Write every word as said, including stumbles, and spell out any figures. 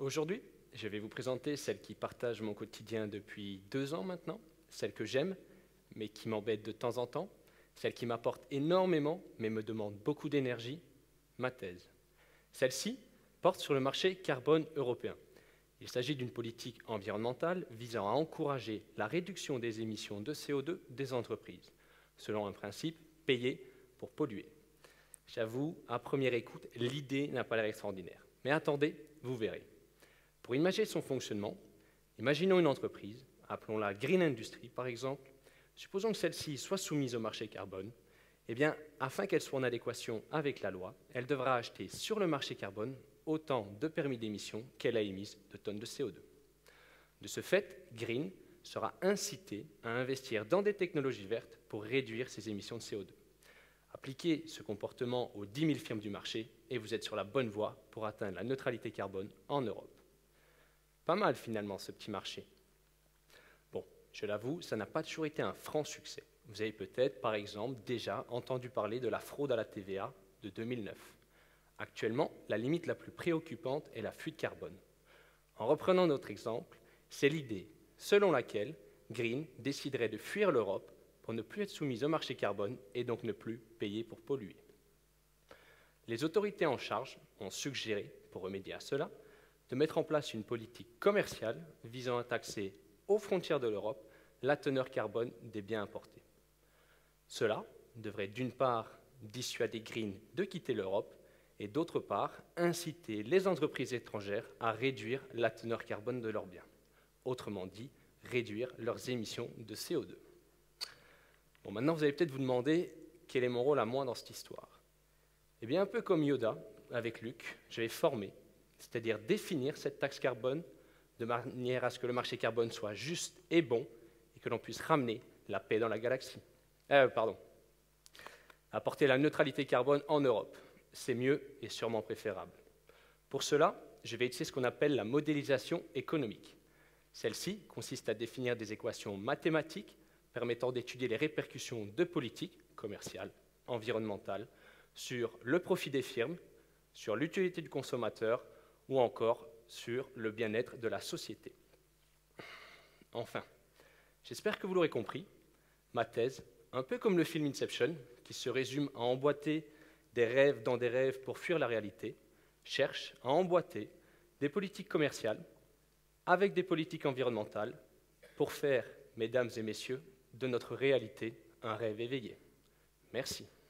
Aujourd'hui, je vais vous présenter celle qui partage mon quotidien depuis deux ans maintenant, celle que j'aime, mais qui m'embête de temps en temps, celle qui m'apporte énormément, mais me demande beaucoup d'énergie, ma thèse. Celle-ci porte sur le marché carbone européen. Il s'agit d'une politique environnementale visant à encourager la réduction des émissions de C O deux des entreprises, selon un principe payer pour polluer. J'avoue, à première écoute, l'idée n'a pas l'air extraordinaire. Mais attendez, vous verrez. Pour imaginer son fonctionnement, imaginons une entreprise, appelons-la Green Industry par exemple. Supposons que celle-ci soit soumise au marché carbone. Eh bien, afin qu'elle soit en adéquation avec la loi, elle devra acheter sur le marché carbone autant de permis d'émission qu'elle a émis de tonnes de C O deux. De ce fait, Green sera incité à investir dans des technologies vertes pour réduire ses émissions de C O deux. Appliquez ce comportement aux dix mille firmes du marché et vous êtes sur la bonne voie pour atteindre la neutralité carbone en Europe. Pas mal finalement ce petit marché. Bon, je l'avoue, ça n'a pas toujours été un franc succès. Vous avez peut-être, par exemple, déjà entendu parler de la fraude à la T V A de deux mille neuf. Actuellement, la limite la plus préoccupante est la fuite carbone. En reprenant notre exemple, c'est l'idée selon laquelle Green déciderait de fuir l'Europe pour ne plus être soumise au marché carbone et donc ne plus payer pour polluer. Les autorités en charge ont suggéré, pour remédier à cela, de mettre en place une politique commerciale visant à taxer aux frontières de l'Europe la teneur carbone des biens importés. Cela devrait d'une part dissuader Green de quitter l'Europe et d'autre part inciter les entreprises étrangères à réduire la teneur carbone de leurs biens. Autrement dit, réduire leurs émissions de C O deux. Bon, maintenant, vous allez peut-être vous demander quel est mon rôle à moi dans cette histoire. Eh bien, un peu comme Yoda, avec Luke, je vais former, c'est-à-dire définir cette taxe carbone de manière à ce que le marché carbone soit juste et bon et que l'on puisse ramener la paix dans la galaxie. Euh, pardon. Apporter la neutralité carbone en Europe, c'est mieux et sûrement préférable. Pour cela, je vais utiliser ce qu'on appelle la modélisation économique. Celle-ci consiste à définir des équations mathématiques permettant d'étudier les répercussions de politiques commerciales, environnementales, sur le profit des firmes, sur l'utilité du consommateur ou encore sur le bien-être de la société. Enfin, j'espère que vous l'aurez compris, ma thèse, un peu comme le film Inception, qui se résume à emboîter des rêves dans des rêves pour fuir la réalité, cherche à emboîter des politiques commerciales avec des politiques environnementales pour faire, mesdames et messieurs, de notre réalité un rêve éveillé. Merci.